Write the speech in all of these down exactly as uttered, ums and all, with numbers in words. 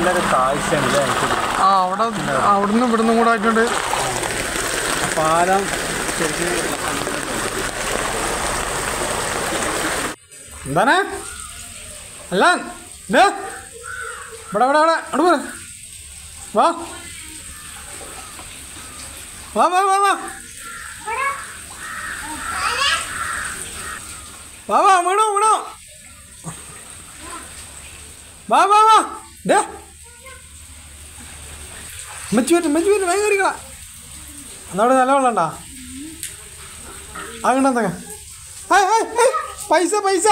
നല്ലൊരു കാഴ്ചയാണ്. ആ അവിടെ അവിടുന്ന് ഇവിടുന്നും കൂടെ ആയിട്ടുണ്ട് പാലം. എന്താണ് അല്ല ഇവിടെ ഇവിടെ ഇവിടെ അവിടെ വാ വാ വാ വാ വാ വാ വാ വീണോ വീണോ വാ വാ വാ ഡേ മെച്ചു പറ്റും മെച്ചു പറ്റും വേഗം കയറിക്കളാ. എന്നവിടെ നല്ല വെള്ളം ഉണ്ടാ അങ്ങനെന്തൊക്കെ പൈസ പൈസ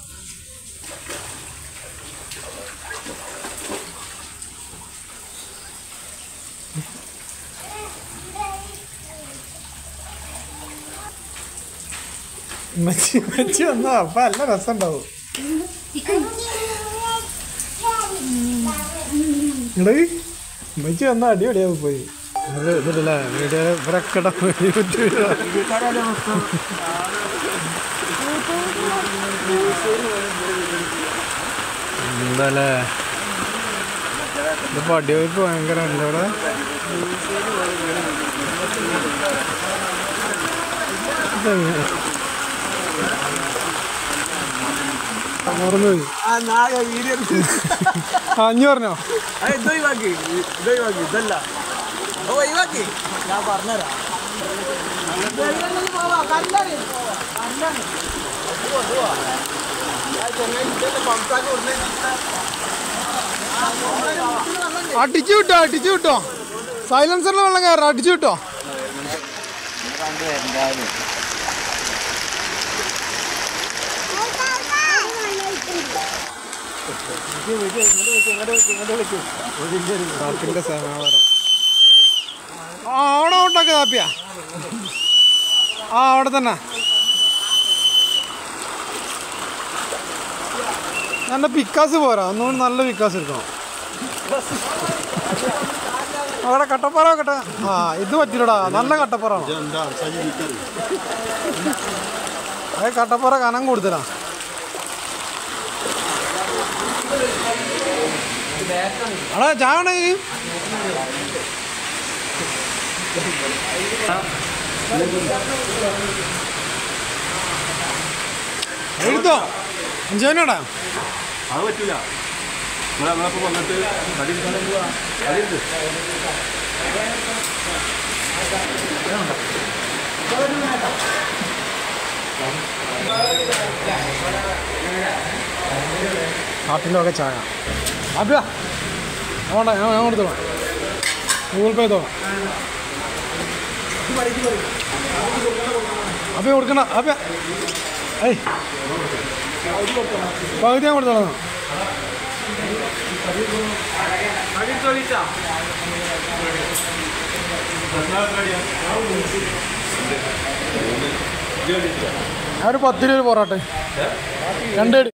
മെച്ചി മെച്ചി വന്നോ അപ്പൊ നല്ല രസം ഉണ്ടാവും. മെച്ചി വന്നാൽ അടിപൊളിയാവും പോയി. ഇതില്ലേ വീഡിയോ ഇവരൊക്കെ എന്താല്ലേ ഇതിപ്പോ അടിയൊഴുക്ക് ഭയങ്കര ഉണ്ട് ഇവിടെ. മറന്നു പോയി. അഞ്ഞു പറഞ്ഞോ ഇതല്ല ഞാൻ പറഞ്ഞുതരാം. അടിച്ചു വിട്ടോ അടിച്ചു വിട്ടോ സൈലൻസറിൽ വെള്ളം കയറാം. അടിച്ചു വിട്ടോ ആ അവിടെ ഉണ്ടാക്കി കാപ്പിയാ. ആ അവിടെ തന്നെ നല്ല പിക്കാസ് പോരാ. ഒന്നുകൂടി നല്ല പിക്കാസ് എടുക്കണം. അവിടെ കട്ടപ്പാറ കട്ട ആ ഇത് പറ്റില്ലടാ. നല്ല കട്ടപ്പാറ അത് കട്ടപ്പാറ കനം കൂടുതലാ. അവിടെ ചാവണ എഴുതോ അഞ്ചോനോടാ അത് പറ്റൂല. നമ്മളപ്പോ വന്നിട്ട് നാട്ടിൻ്റെ ഒക്കെ ചായ ആപ്പിയാ വേണ്ട ഞാൻ ഞാൻ കൊടുത്തോളാം. ഗൂഗിൾ പേ ചെയ്തോളാം. അപ്പ കൊടുക്കണ്ട അപ്പ ഏയ് പകുതി ഞാൻ കൊടുത്തോളാം. ഞാനൊരു പത്ത് രൂപ പൊറോട്ടെ രണ്ട്